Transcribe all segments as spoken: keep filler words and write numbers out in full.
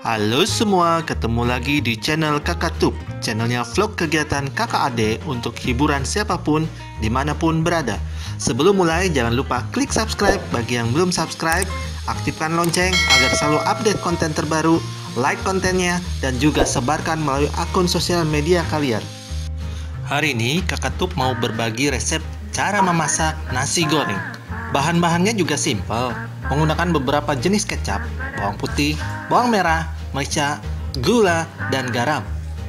Halo semua, ketemu lagi di channel Kakak Tube, channelnya vlog kegiatan kakak adik untuk hiburan siapapun, dimanapun berada. Sebelum mulai, jangan lupa klik subscribe bagi yang belum subscribe, aktifkan lonceng agar selalu update konten terbaru, like kontennya, dan juga sebarkan melalui akun sosial media kalian. Hari ini Kakak Tube mau berbagi resep cara memasak nasi goreng. Bahan-bahannya juga simpel, menggunakan beberapa jenis kecap, bawang putih, bawang merah, merica, gula, dan garam.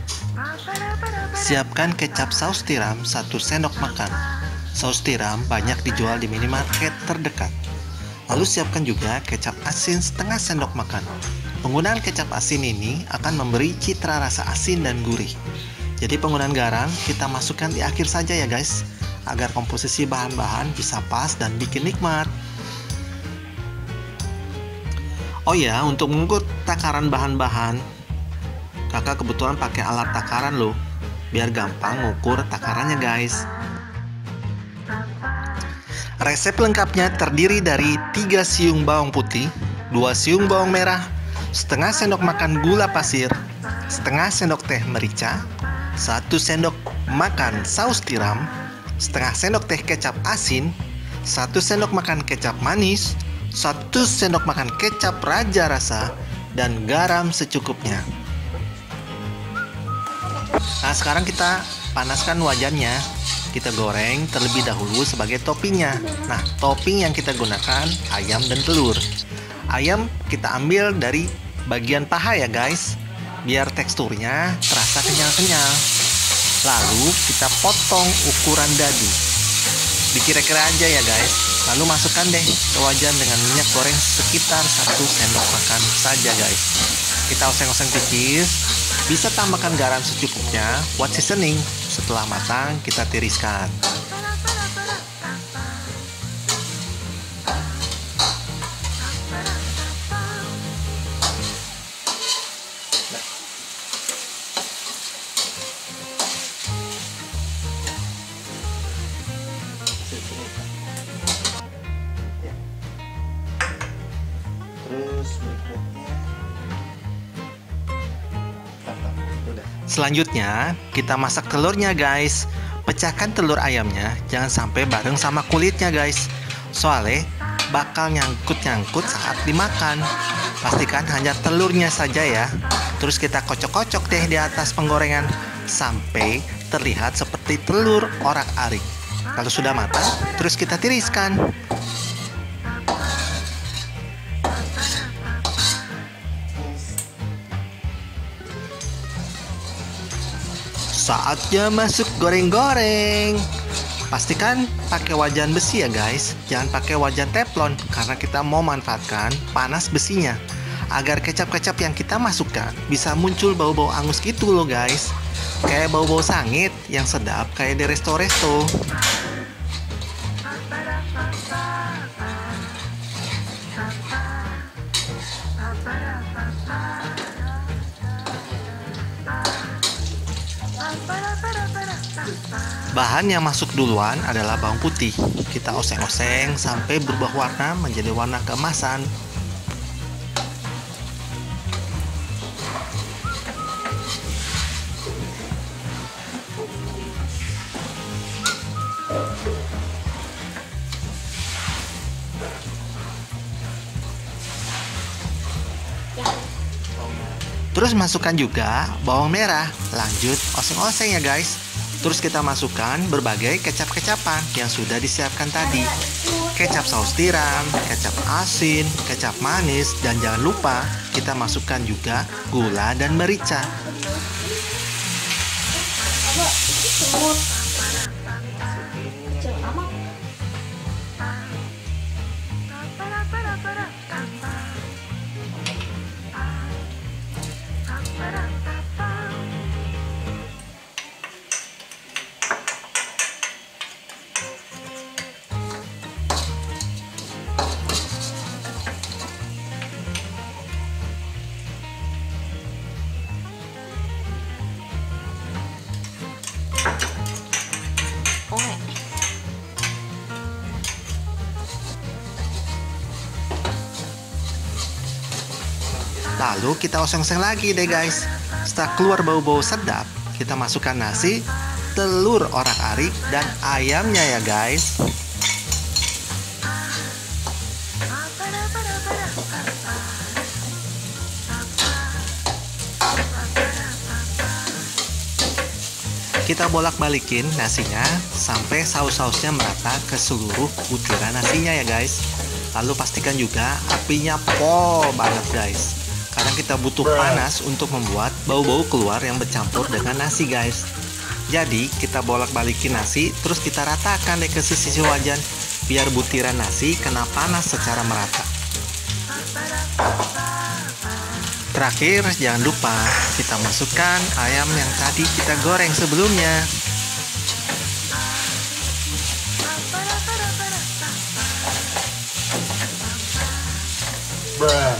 Siapkan kecap saus tiram satu sendok makan. Saus tiram banyak dijual di minimarket terdekat. Lalu siapkan juga kecap asin setengah sendok makan. Penggunaan kecap asin ini akan memberi citra rasa asin dan gurih. Jadi penggunaan garam kita masukkan di akhir saja ya guys, agar komposisi bahan-bahan bisa pas dan bikin nikmat. Oh ya, untuk mengukur takaran bahan-bahan, kakak kebetulan pakai alat takaran loh, biar gampang mengukur takarannya guys. Resep lengkapnya terdiri dari tiga siung bawang putih, dua siung bawang merah, setengah sendok makan gula pasir, setengah sendok teh merica, satu sendok makan saus tiram, setengah sendok teh kecap asin, satu sendok makan kecap manis, satu sendok makan kecap raja rasa, dan garam secukupnya. Nah, sekarang kita panaskan wajannya. Kita goreng terlebih dahulu sebagai toppingnya. Nah, topping yang kita gunakan ayam dan telur. Ayam kita ambil dari bagian paha ya guys, biar teksturnya terasa kenyal-kenyal. Lalu kita potong ukuran dadu, dikira-kira aja ya guys. Lalu masukkan deh ke wajan dengan minyak goreng sekitar satu sendok makan saja guys. Kita oseng-oseng tipis. Bisa tambahkan garam secukupnya buat seasoning. Setelah matang kita tiriskan. Terus berikutnya, selanjutnya kita masak telurnya guys. Pecahkan telur ayamnya, jangan sampai bareng sama kulitnya guys, soalnya bakal nyangkut-nyangkut saat dimakan. Pastikan hanya telurnya saja ya. Terus kita kocok-kocok deh di atas penggorengan sampai terlihat seperti telur orak-arik. Kalau sudah matang, terus kita tiriskan. Saatnya masuk goreng-goreng. Pastikan pakai wajan besi ya guys, jangan pakai wajan teflon karena kita mau manfaatkan panas besinya agar kecap-kecap yang kita masukkan bisa muncul bau-bau angus gitu loh guys, kayak bau-bau sangit yang sedap kayak di resto-resto. Bahan yang masuk duluan adalah bawang putih. Kita oseng-oseng sampai berubah warna menjadi warna keemasan. Terus masukkan juga bawang merah. Lanjut oseng-oseng ya guys. Terus kita masukkan berbagai kecap-kecapan yang sudah disiapkan tadi. Kecap saus tiram, kecap asin, kecap manis, dan jangan lupa kita masukkan juga gula dan merica. Lalu kita oseng-oseng lagi deh guys. Setelah keluar bau-bau sedap, kita masukkan nasi, telur orak-arik, dan ayamnya ya guys. Kita bolak-balikin nasinya sampai saus-sausnya merata ke seluruh butiran nasinya ya guys. Lalu pastikan juga apinya pol banget guys, karena kita butuh panas untuk membuat bau-bau keluar yang bercampur dengan nasi guys. Jadi kita bolak-balikin nasi, terus kita ratakan deh ke sisi wajan biar butiran nasi kena panas secara merata. Terakhir, jangan lupa kita masukkan ayam yang tadi kita goreng sebelumnya. Bruh.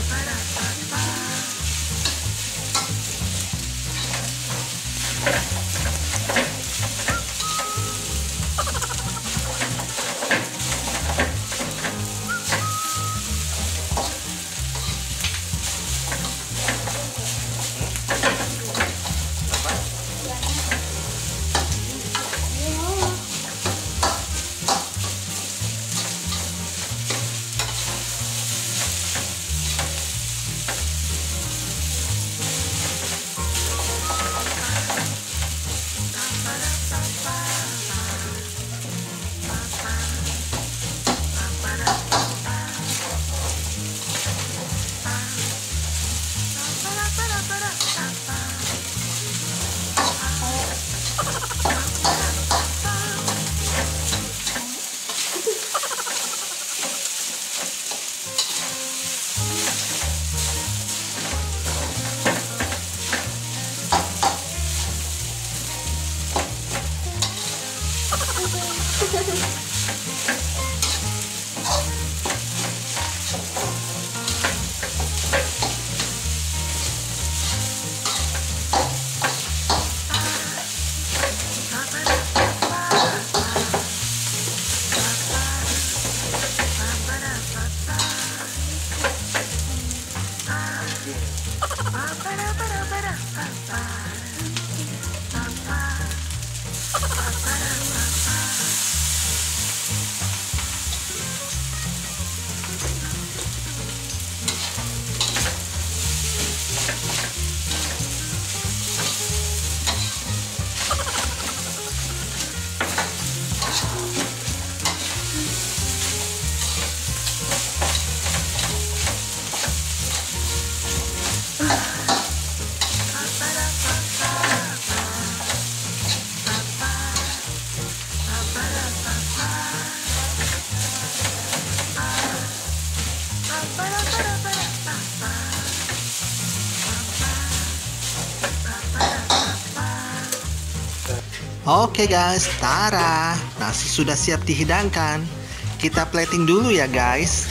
Oke guys, tara, nasi sudah siap dihidangkan. Kita plating dulu ya guys.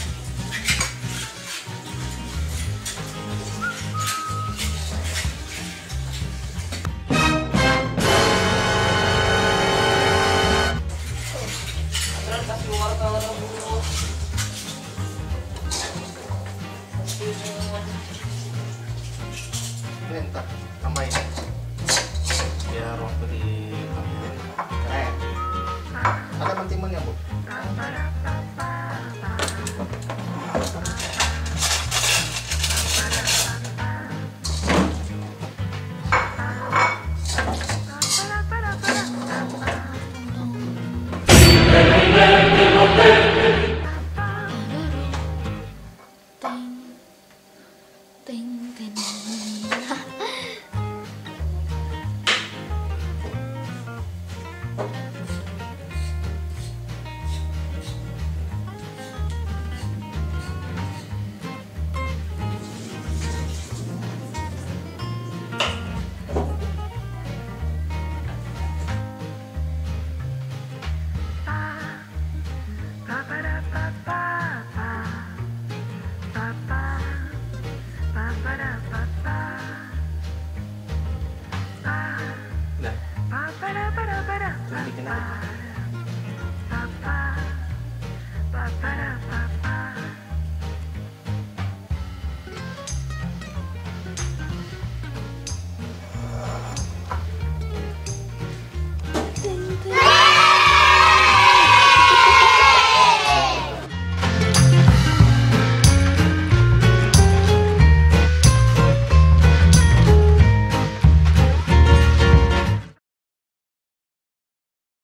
Bentar, tambahin biar waktu di keren. Ada mentimunnya bu? Ting, ting, ting.